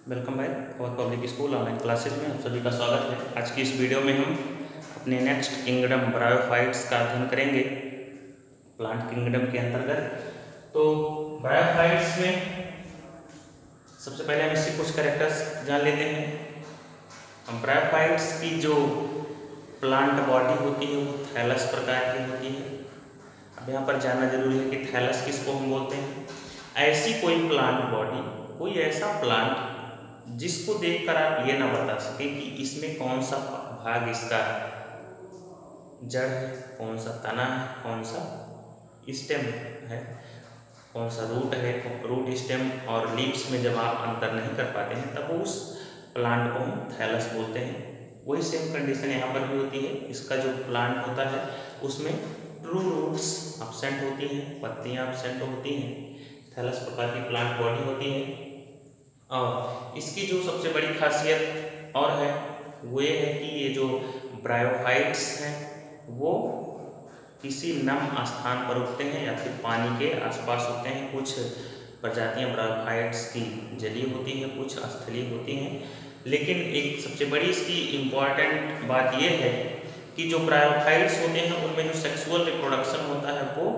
Welcome back और public school online classes में आप सभी का स्वागत है। आज की इस वीडियो में हम अपने नेक्स्ट किंगडम ब्रायोफाइट्स का अध्ययन करेंगे प्लांट किंगडम के अंतर्गत। तो ब्रायोफाइट्स में सबसे पहले हम इसके कुछ कैरेक्टर्स जान लेते हैं। ब्रायोफाइट्स की जो प्लांट बॉडी होती है वो थैलस प्रकार की होती है। अब यहाँ पर जानना जरूरी है कि थैलस किसको हम बोलते हैं। ऐसी कोई प्लांट बॉडी, कोई ऐसा प्लांट जिसको देखकर आप ये ना बता सके कि इसमें कौन सा भाग इसका जड़ है, कौन सा तना है, कौन सा स्टेम है, कौन सा रूट है। रूट, स्टेम और लीव्स में जब आप अंतर नहीं कर पाते हैं तब उस प्लांट को हम थैलस बोलते हैं। वही सेम कंडीशन यहाँ पर भी होती है। इसका जो प्लांट होता है उसमें ट्रू रूट्स एब्सेंट होती हैं, पत्तियाँ एब्सेंट होती हैं। थैलस प्रकार की प्लांट बॉडी होती है। और इसकी जो सबसे बड़ी खासियत और है वो ये है कि ये जो ब्रायोफाइट्स हैं वो किसी नम स्थान पर उगते हैं या फिर पानी के आसपास उगते हैं। कुछ प्रजातियां ब्रायोफाइट्स की जलीय होती हैं, कुछ स्थलीय होती हैं। लेकिन एक सबसे बड़ी इसकी इम्पॉर्टेंट बात यह है कि जो ब्रायोफाइट्स होते हैं उनमें जो सेक्सुअल रिप्रोडक्शन होता है वो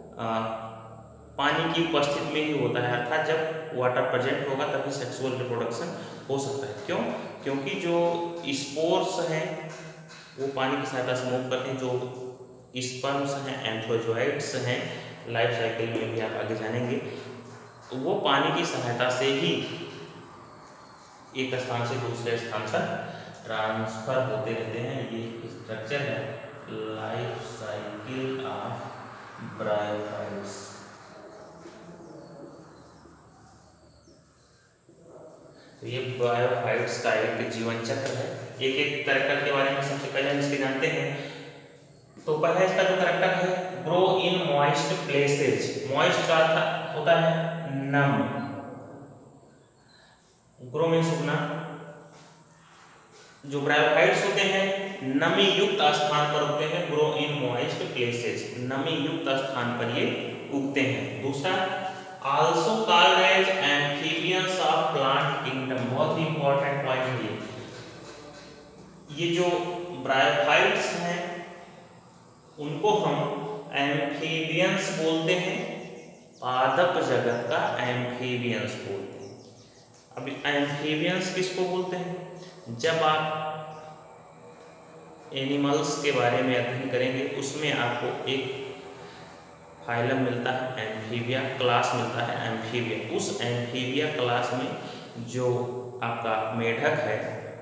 पानी की उपस्थिति में ही होता है, अर्थात जब वाटर प्रेजेंट होगा तभी सेक्सुअल रिप्रोडक्शन हो सकता है। क्यों? क्योंकि जो स्पोर्स हैं वो पानी की सहायता से मूव करते हैं। जो स्पर्म्स हैं, एंथ्रोजोइड्स हैं, लाइफ साइकिल में भी आप आगे जानेंगे, तो वो पानी की सहायता से ही एक स्थान से दूसरे स्थान पर ट्रांसफर होते रहते हैं। ये स्ट्रक्चर है लाइफ साइकिल ऑफ ब्रायोफाइट्स। तो ये ब्रायोफाइट्स का एक जीवन चक्र है। एक एक कैरेक्टर के बारे में सबसे पहले हम इसके जानते हैं। तो पहला इसका जो कैरेक्टर है, grow in moist places. Moist का अर्थ होता है नम, ग्रो में उगना। जो ब्रायोफाइट्स होते हैं नमी युक्त स्थान पर उगते हैं। ग्रो इन मॉइस्ट प्लेसेज, नमी युक्त स्थान पर ये उगते हैं। दूसरा, also called as amphibians of plant kingdom. बहुत ही इंपॉर्टेंट पॉइंट है ये जो ब्रायोफाइट्स हैं उनको हम एम्फीबियंस बोलते हैं, पादप जगत का एम्फीबियंस बोलते हैं। अब एम्फीबियंस किसको बोलते हैं? जब आप एनिमल्स के बारे में अध्ययन करेंगे उसमें आपको एक फाइलम मिलता है, एम्फीबिया क्लास मिलता है, एम्फीबिया। उस एम्फीबिया क्लास में जो आपका मेढक है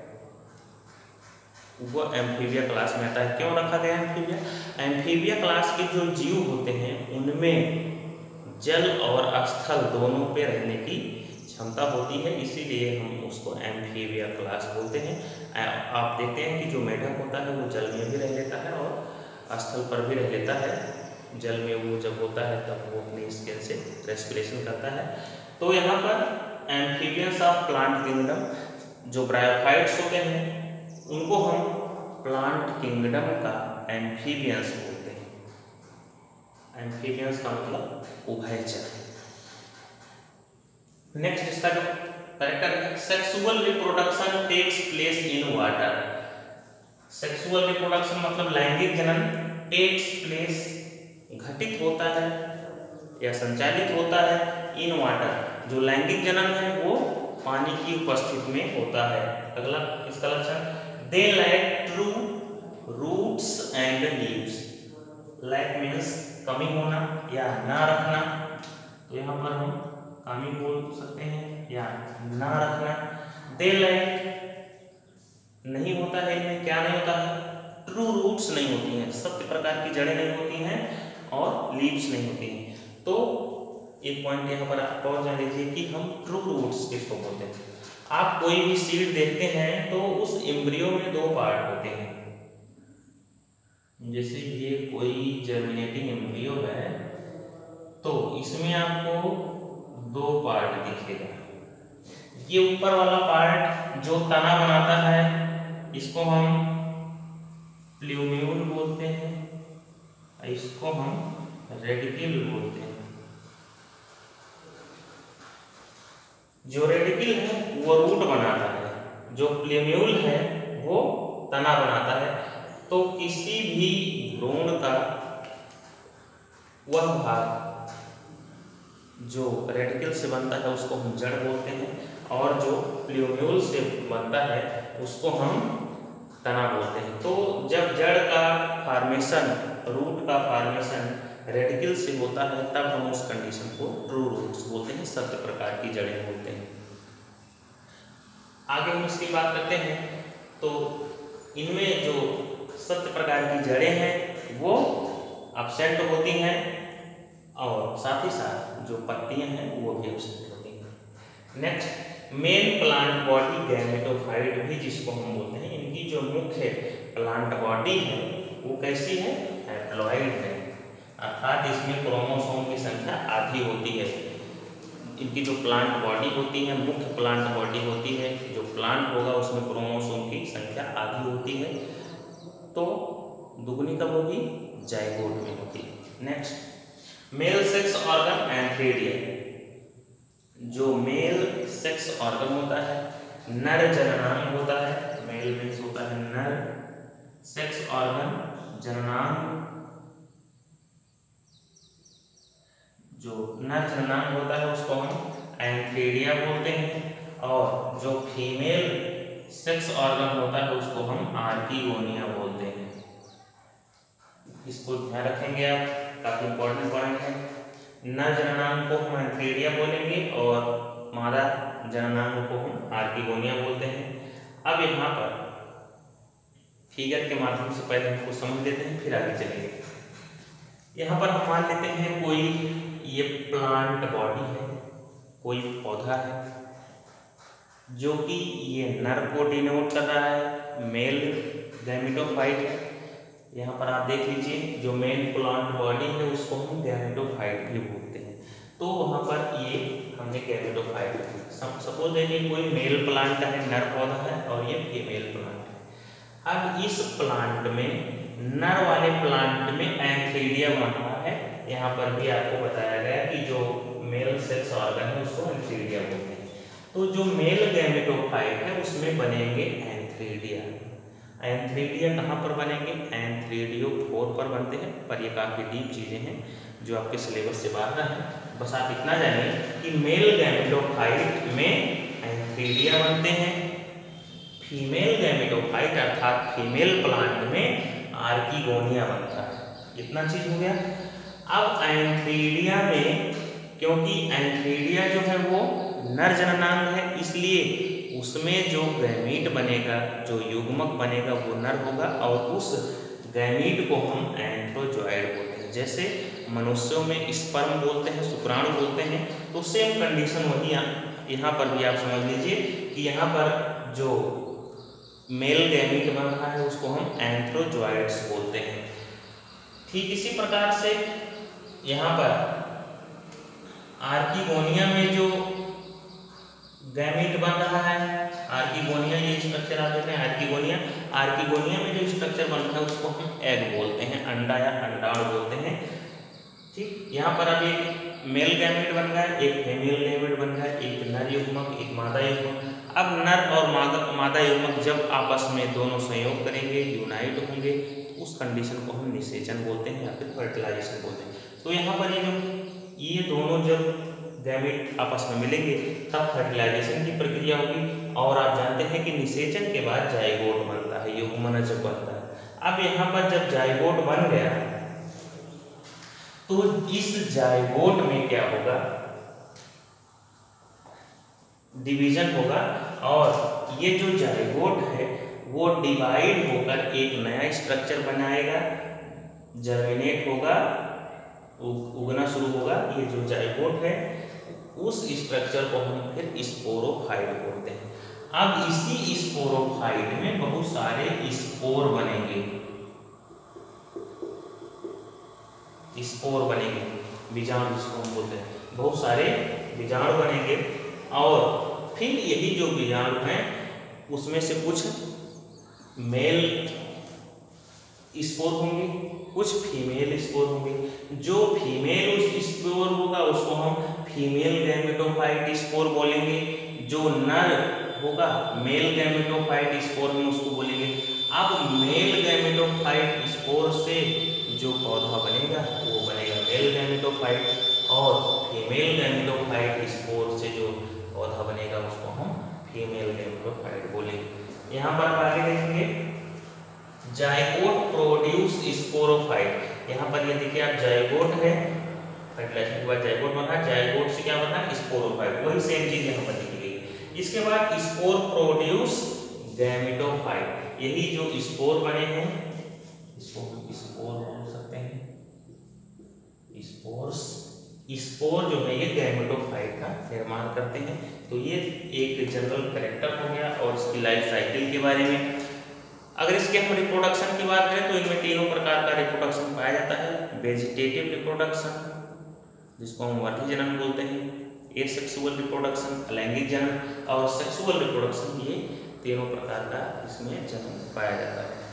वो एम्फीबिया क्लास में आता है। क्यों रखा गया एम्फीबिया? एम्फीबिया क्लास के जो जीव होते हैं उनमें जल और स्थल दोनों पे रहने की क्षमता होती है, इसीलिए हम उसको एम्फीबिया क्लास बोलते हैं। आप देखते हैं कि जो मेढक होता है वो जल में भी रह लेता है और स्थल पर भी रह लेता है। जल में वो जब होता है तब वो अपनी स्किन से रेस्पिरेशन करता है। तो यहाँ पर एम्फीबियंस ऑफ प्लांट किंगडम, जो ब्रायोफाइट्स होते हैं उनको हम प्लांट किंगडम का एम्फीबियंस बोलते हैं। एम्फीबियंस का मतलब उभयचर। नेक्स्ट इसका जो कैरेक्टर है, sexual reproduction takes place in water. Sexual reproduction मतलब लैंगिक जनन, टेक्स प्लेस घटित होता है या संचालित होता है इन वाटर। जो लैंगिक जनन है वो पानी की उपस्थिति में होता है। अगला इसका लक्षण, they lack true roots and leaves. Lack means कमी होना या ना रखना, तो यहाँ पर हम कमी बोल सकते हैं या ना रखना। दे लैक नहीं होता है, इनमें क्या नहीं होता है? ट्रू रूट्स नहीं होती हैं, सत्य प्रकार की जड़ें नहीं होती हैं और लीव्स नहीं होती हैं। तो एक पॉइंट यहाँ पर आप और जान लीजिए कि हम ट्रू रूट्स किसको बोलते हैं। आप कोई भी सीड देखते हैं तो उस एम्ब्रियो में दो पार्ट होते हैं। जैसे ये कोई जर्मिनेटिंग एम्ब्रियो है तो इसमें आपको दो पार्ट दिखेगा। ये ऊपर वाला पार्ट जो तना बनाता है इसको हम प्ल्यूम्यूल बोलते हैं, इसको हम रेडिकल बोलते हैं। जो रेडिकल है वो रूट बनाता है, जो प्लूम्यूल है वो तना बनाता है। तो किसी भी भ्रूण का वह भाग जो रेडिकल से बनता है उसको हम जड़ बोलते हैं, और जो प्लूम्यूल से बनता है उसको हम तना बोलते हैं। तो जब जड़ का फॉर्मेशन, रूट का फॉर्मेशन रेडिकल से होता है तब हम उस कंडीशन को ट्रू रूट्स बोलते हैं, सत्य प्रकार की जड़ें बोलते हैं। आगे हम इसकी बात करते हैं। तो इनमें जो सत्य प्रकार की जड़ें हैं वो एब्सेंट होती हैं, और साथ ही साथ जो पत्तियां हैं वो भी एब्सेंट होती हैं। Next, main plant body gametophyte भी जिसको हम बोलते हैं, इनकी जो मुख्य प्लांट बॉडी है वो कैसी है? हैप्लॉइड है, अर्थात इसमें क्रोमोसोम की संख्या आधी होती है। इनकी जो प्लांट बॉडी होती है, मुख्य प्लांट बॉडी होती है, जो प्लांट होगा उसमें क्रोमोसोम की संख्या आधी होती है। तो दुगनी कब होगी? जाइगोट में होती है। Next, male sex organ antheridia. जो मेल सेक्स ऑर्गन होता है, नर जननांग होता है, मेल मीन्स होता है नर, सेक्स ऑर्गन जननांग, जो नर जननांग होता है उसको हम एंथीरिया बोलते हैं, और जो फीमेल सेक्स ऑर्गन होता है उसको हम आर्किगोनिया बोलते हैं। इसको ध्यान रखेंगे आप, काफी इंपॉर्टेंट पॉइंट है। नर जननांग को हम एंथीरिया बोलेंगे और मादा जननांग को हम आर्किगोनिया बोलते हैं। अब यहाँ पर फिगर के माध्यम से पहले हमको समझ लेते हैं, फिर आगे चलेंगे। यहाँ पर हम मान लेते हैं कोई ये प्लांट बॉडी है, कोई पौधा है जो कि ये नर को डिनोट कर रहा है, मेल गैमेटोफाइट है। यहाँ पर आप देख लीजिए, जो मेन प्लांट बॉडी है उसको हम गैमेटोफाइट भी बोलते हैं। तो वहाँ पर ये हमने गैमेटोफाइट, सपोज देखिए कोई मेल प्लांट है, नर पौधा है, और ये फीमेल प्लांट है। अब इस प्लांट में, नर वाले प्लांट में एंथीरिया बन रहा है। यहाँ पर भी आपको बताया गया कि जो मेल सेक्स ऑर्गन है उसको एंथीरिया बोलते हैं। तो जो मेल गैमेटोफाइट है उसमें बनेंगे एंथीरिया। एंथीरिया कहाँ पर बनेंगे? एंथीरियोफोर पर बनते हैं, पर ये काफ़ी डीप चीज़ें हैं जो आपके सिलेबस से बाहर है। बस आप इतना जानिए कि मेल गैमेटोफाइट में एंथीरिया बनते हैं, फीमेल गैमेटोफाइट अर्थात फीमेल प्लांट में आर्किगोनिया बनता है। इतना चीज हो गया। अब एंथीरिया में, क्योंकि एंथीरिया जो है वो नर जननांग है, इसलिए उसमें जो गैमीट बनेगा, जो युग्मक बनेगा वो नर होगा, और उस गैमीट को हम एंथ्रोजॉइड बोलते हैं। जैसे मनुष्यों में स्पर्म बोलते हैं, शुक्राणु बोलते हैं, तो सेम कंडीशन वही यहाँ पर भी आप समझ लीजिए कि यहाँ पर जो मेल गैमीट बन रहा है उसको हम एंथ्रोजॉइड्स बोलते हैं। ठीक इसी प्रकार से यहाँ पर आर्किगोनिया में जो गैमीट बन रहा है, आर्किगोनिया, ये स्ट्रक्चर आप देख रहे हैं आर्किगोनिया, आर्किगोनिया में जो स्ट्रक्चर बन रहा है उसको हम एग बोलते हैं, अंडा या अंडाणु बोलते हैं। ठीक, यहाँ पर अब एक मेल गैमीट बन रहा है, एक फीमेल गैमीट बन रहा है, एक नर युग्मक, एक मादा युग्मक। अब नर और मादा युग्मक जब आपस में दोनों संयोग करेंगे, यूनाइट होंगे, उस कंडीशन को हम निषेचन बोलते हैं या फिर फर्टिलाइजेशन बोलते हैं। तो यहाँ पर ये दोनों जब गैमीट आपस में मिलेंगे तब फर्टिलाइजेशन की प्रक्रिया होगी, और आप जानते हैं कि निषेचन के बाद जाइगोट बनता है, युग्मनज जब बनता है। अब यहाँ पर जब जाइगोट बन गया तो इस जाइगोट में क्या होगा? डिवीजन होगा, और ये जो जाइगोट है वो डिवाइड होकर एक नया स्ट्रक्चर बनाएगा, जर्मिनेट होगा, उगना शुरू होगा। ये जो जाइगोट है उस स्ट्रक्चर को हम फिर स्पोरोफाइट बोलते हैं। अब इसी स्पोरोफाइट में बहुत सारे स्पोर बनेंगे, स्पोर बनेंगे, बीजाणु जिसको हम बोलते हैं, बहुत सारे बीजाणु बनेंगे, और फिर यही जो बीजाणु हैं उसमें से कुछ मेल स्पोर होंगे, कुछ फीमेल स्पोर होंगे। जो फीमेल स्पोर होगा उसको हम फीमेल गैमेटोफाइट स्पोर बोलेंगे, जो नर होगा मेल गैमेटोफाइट स्पोर हम उसको बोलेंगे। अब मेल गैमेटोफाइट स्पोर से जो पौधा बनेगा वो बनेगा मेल गैमेटोफाइट, और फीमेल गैमेटोफाइट स्पोर से जो पौधा बनेगा उसको हम फीमेल गैमेटोफाइट बोलेंगे। यहाँ पर आप आगे देखेंगे जायगोट प्रोड्यूस स्पोरोफाइट। यहाँ पर ये देखिए आप जायगोट है, फर्टिलाइजेशन के बाद जायगोट बना, जायगोट से क्या बना स्पोरोफाइट, वही सेम चीज यहाँ पर लिखी गई। इसके बाद स्पोर प्रोड्यूस गैमेटोफाइट, यही जो स्पोर बने हैं स्पोर बोल सकते हैं, स्पोर्स, स्पोर जो है ये गैमेटोफाइट का निर्माण करते हैं। तो ये एक जनरल कैरेक्टर हो गया और इसकी लाइफ साइकिल के बारे में। अगर इसके हम रिप्रोडक्शन की बात करें तो इनमें तीनों प्रकार का रिप्रोडक्शन पाया जाता है। वेजिटेटिव रिप्रोडक्शन जिसको हम वर्धी जनन बोलते हैं, एसेक्सुअल रिप्रोडक्शन अलैंगिक जनन, और सेक्सुअल रिप्रोडक्शन, ये तीनों प्रकार का इसमें जनन पाया जाता है।